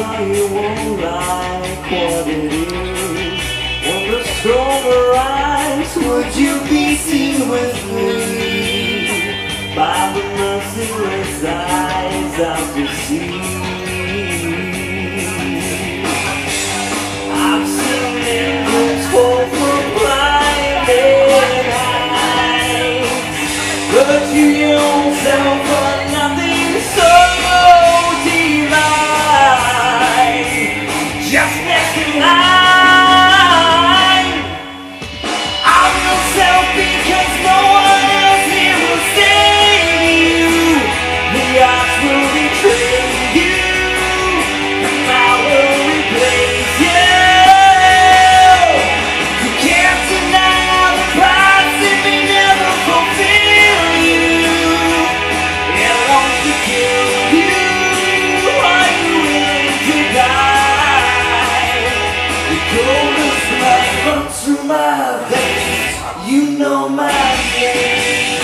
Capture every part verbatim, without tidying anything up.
but you won't like what it is. When the storm arrives, would you be seen with me by the merciless eyes of the sea? I've seen miracles fall from blinding heights, but you yourself are nothing so divine. Just next in line, I'm yourself because no one else here will save you. The odds will betray you, and I will replace you. You can't deny the price it may never fulfill you. It longs to kill you. Are you willing to die? The coldest blood runs through my veins. You know my name.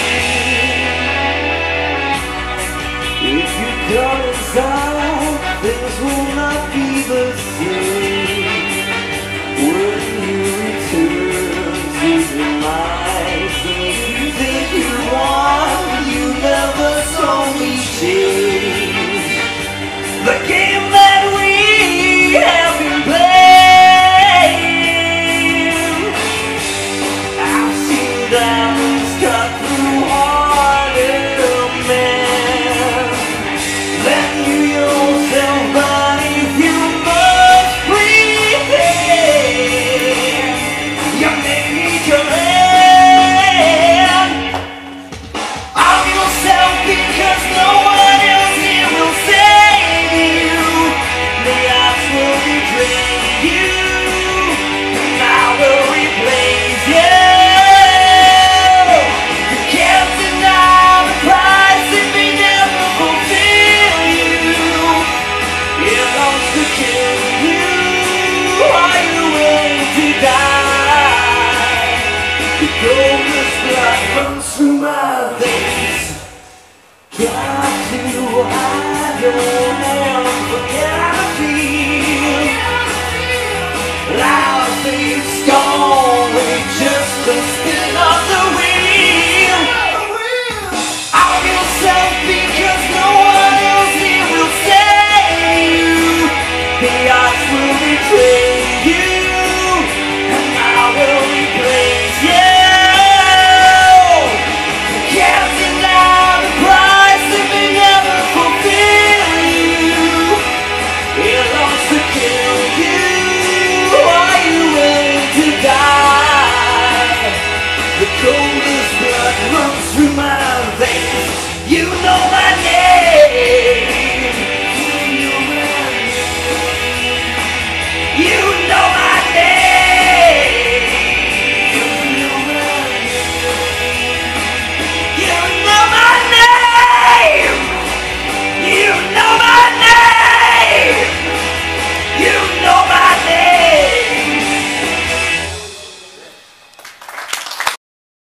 If you come inside, things will not be the same. When you return to the lies that you think you want, you never saw me change. The game that we have been playing. I've seen diamonds cut through hearted men. Then you yourself, but if you must pretend, you may need your hand. I'm yourself because no one else here will save you. The odds will betray you, and I will replace you. You can't deny the price it may never fulfill you. It longs to kill you. Are you willing to die? The coldest blood runs through my veins. Try to hide your hand, forget how I feel. Life is gone with just a spin of the wheel. I'm yourself because no one else here will save you. The odds will betray you, and I will replace you. You can't deny the price it may never fulfill you. It longs to kill you. Are you willing to die? The coldest blood runs through my veins. You know my name. You know my name. You